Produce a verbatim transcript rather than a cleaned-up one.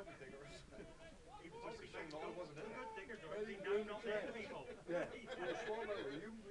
He was just saying no, it wasn't in good there. digger, Well, George. He you knocked doing off the the trash. people. Yeah, you're a swell member. You